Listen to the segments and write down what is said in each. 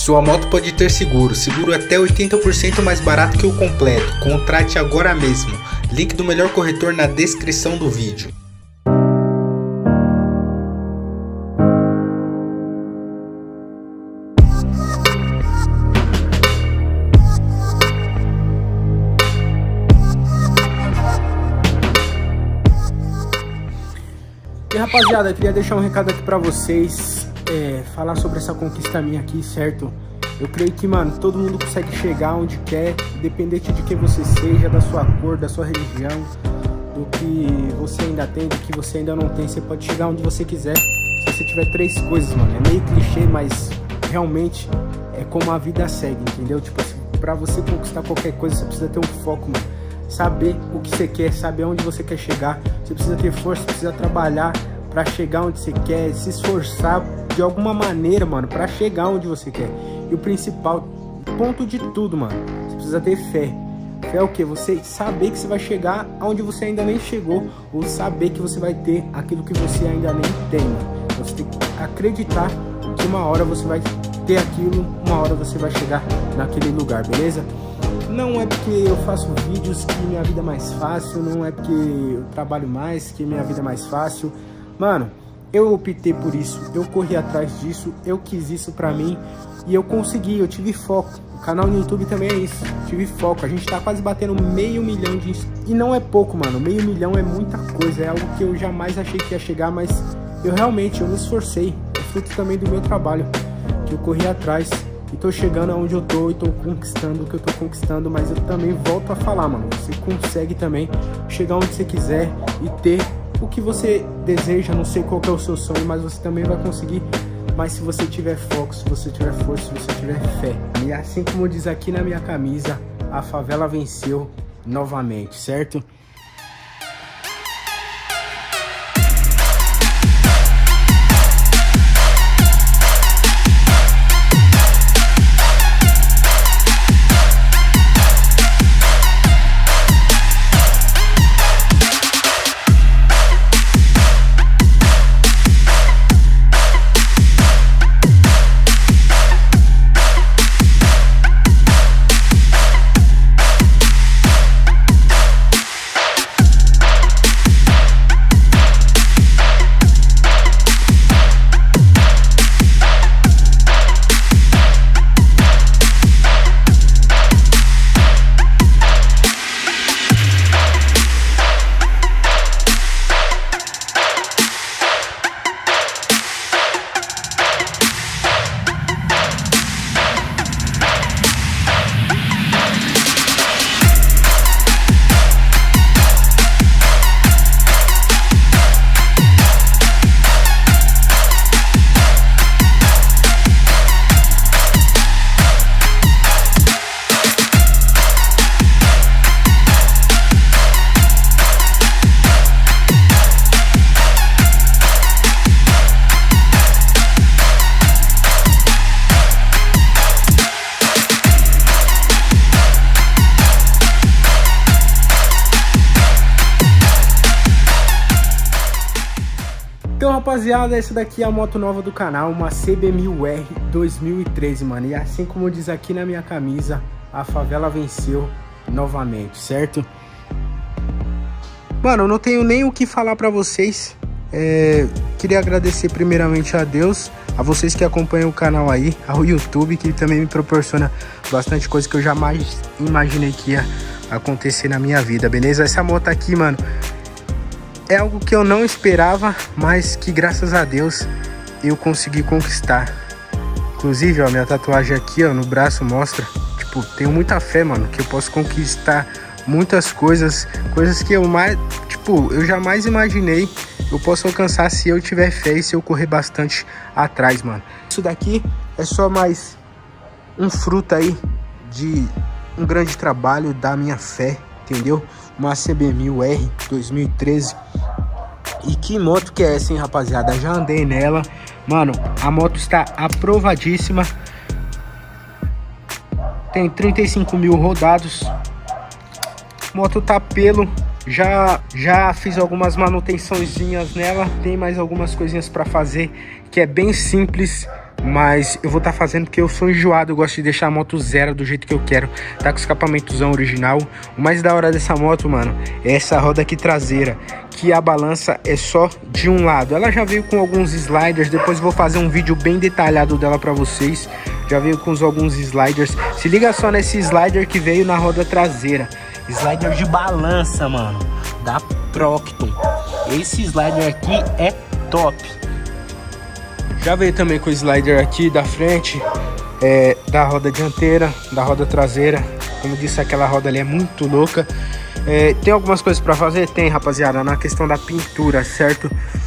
Sua moto pode ter seguro até 80% mais barato que o completo. Contrate agora mesmo. Link do melhor corretor na descrição do vídeo. E rapaziada, eu queria deixar um recado aqui pra vocês, falar sobre essa conquista minha aqui, certo? Eu creio que, mano, todo mundo consegue chegar onde quer, independente de quem você seja, da sua cor, da sua religião, do que você ainda tem, do que você ainda não tem. Você pode chegar onde você quiser, se você tiver 3 coisas, mano. É meio clichê, mas realmente é como a vida segue, entendeu? Tipo assim, pra você conquistar qualquer coisa, você precisa ter um foco, mano. Saber o que você quer, saber onde você quer chegar. Você precisa ter força, precisa trabalhar pra chegar onde você quer, se esforçar de alguma maneira, mano, pra chegar onde você quer. E o principal ponto de tudo, mano, você precisa ter fé. Fé é o que? Você saber que você vai chegar aonde você ainda nem chegou, ou saber que você vai ter aquilo que você ainda nem tem, mano. Você tem que acreditar que uma hora você vai ter aquilo, uma hora você vai chegar naquele lugar, beleza? Não é porque eu faço vídeos que minha vida é mais fácil, não é porque eu trabalho mais que minha vida é mais fácil. Mano, eu optei por isso, eu corri atrás disso, eu quis isso pra mim e eu consegui, eu tive foco. O canal no YouTube também é isso, tive foco. A gente tá quase batendo 500 mil de inscritos. E não é pouco, mano, 500 mil é muita coisa, é algo que eu jamais achei que ia chegar, mas eu me esforcei. É fruto também do meu trabalho, que eu corri atrás. E tô chegando aonde eu tô e tô conquistando o que eu tô conquistando, mas eu também volto a falar, mano, você consegue também chegar onde você quiser e ter o que você deseja. Não sei qual que é o seu sonho, mas você também vai conseguir, mas se você tiver foco, se você tiver força, se você tiver fé. E assim como diz aqui na minha camisa, a favela venceu novamente, certo? Então, rapaziada, essa daqui é a moto nova do canal, uma CB1000R 2013, mano. E assim como diz aqui na minha camisa, a favela venceu novamente, certo? Mano, eu não tenho nem o que falar pra vocês. Queria agradecer primeiramente a Deus, a vocês que acompanham o canal aí, ao YouTube, que também me proporciona bastante coisa que eu jamais imaginei que ia acontecer na minha vida, beleza? Essa moto aqui, mano, é algo que eu não esperava, mas que graças a Deus eu consegui conquistar. Inclusive, ó, minha tatuagem aqui, ó, no braço mostra, tipo, tenho muita fé, mano, que eu posso conquistar muitas coisas que eu jamais imaginei eu posso alcançar se eu tiver fé e se eu correr bastante atrás, mano. Isso daqui é só mais um fruto aí de um grande trabalho da minha fé, entendeu? Uma CB1000R 2013. E que moto que é essa, hein, rapaziada? Já andei nela, mano. A moto está aprovadíssima. Tem 35 mil rodados. Moto tá pelo. Já fiz algumas manutençõezinhas nela. Tem mais algumas coisinhas para fazer, que é bem simples. mas eu vou estar fazendo porque eu sou enjoado, eu gosto de deixar a moto zero do jeito que eu quero. Tá com escapamentozão original. O mais da hora dessa moto, mano, é essa roda aqui traseira, que a balança é só de um lado. Ela já veio com alguns sliders, depois eu vou fazer um vídeo bem detalhado dela pra vocês. Já veio com alguns sliders. Se liga só nesse slider que veio na roda traseira. Slider de balança, mano, da Procton. Esse slider aqui é top. Já veio também com o slider aqui da frente, da roda dianteira, da roda traseira. Como eu disse, aquela roda ali é muito louca. Tem algumas coisas pra fazer? Tem, rapaziada, na questão da pintura, certo?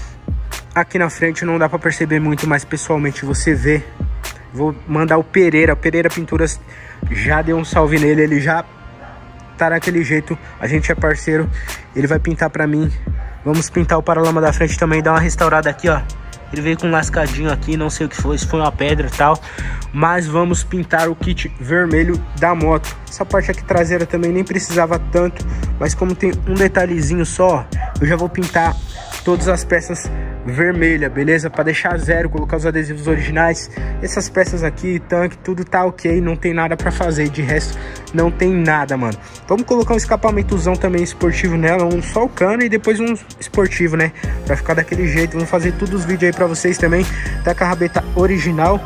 Aqui na frente não dá pra perceber muito, mas pessoalmente você vê. Vou mandar o Pereira Pinturas, já deu um salve nele, ele já tá naquele jeito, a gente é parceiro, ele vai pintar pra mim. Vamos pintar o paralama da frente também, dar uma restaurada aqui, ó. Ele veio com um lascadinho aqui, não sei o que foi, se foi uma pedra e tal. Mas vamos pintar o kit vermelho da moto. Essa parte aqui traseira também nem precisava tanto, mas como tem um detalhezinho só, eu já vou pintar todas as peças vermelha, beleza? Para deixar zero, colocar os adesivos originais. Essas peças aqui, tanque, tudo tá ok, não tem nada para fazer. De resto, não tem nada, mano. Vamos colocar um escapamentozão também esportivo nela, só o cano e depois um esportivo, né? Pra ficar daquele jeito. Vamos fazer todos os vídeos aí pra vocês também. Tá com a rabeta original.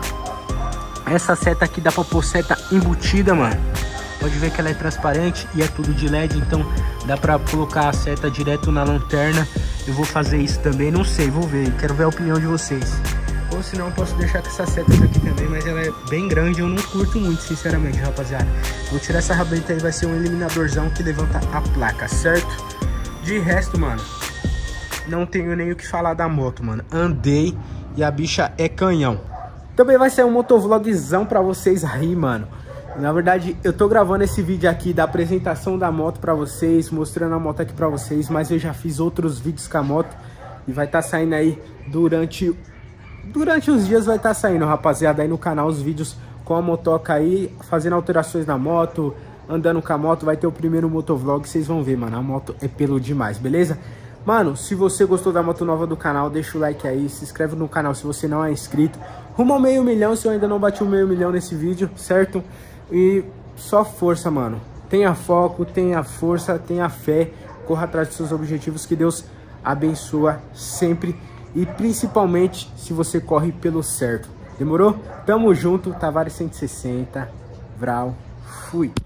Essa seta aqui dá pra pôr seta embutida, mano. Pode ver que ela é transparente e é tudo de LED, então dá pra colocar a seta direto na lanterna. Eu vou fazer isso também, não sei, vou ver, quero ver a opinião de vocês. Ou senão eu posso deixar com essas setas aqui também, mas ela é bem grande, eu não curto muito, sinceramente, rapaziada. Vou tirar essa rabeta aí, vai ser um eliminadorzão que levanta a placa, certo? De resto, mano, não tenho nem o que falar da moto, mano. Andei e a bicha é canhão. Também vai ser um motovlogzão pra vocês aí, mano. Na verdade, eu tô gravando esse vídeo aqui da apresentação da moto pra vocês, mostrando a moto aqui pra vocês, mas eu já fiz outros vídeos com a moto e vai estar saindo aí durante os dias, vai estar saindo, rapaziada, aí no canal os vídeos com a motoca aí, fazendo alterações na moto, andando com a moto. Vai ter o primeiro motovlog, vocês vão ver, mano, a moto é pelo demais, beleza? Mano, se você gostou da moto nova do canal, deixa o like aí, se inscreve no canal se você não é inscrito. Rumo ao 500 mil, se eu ainda não bati o 500 mil nesse vídeo, certo? E só força, mano. Tenha foco, tenha força, tenha fé. Corra atrás dos seus objetivos, que Deus abençoa sempre. E principalmente se você corre pelo certo. Demorou? Tamo junto, Tavares 160, Vral, fui.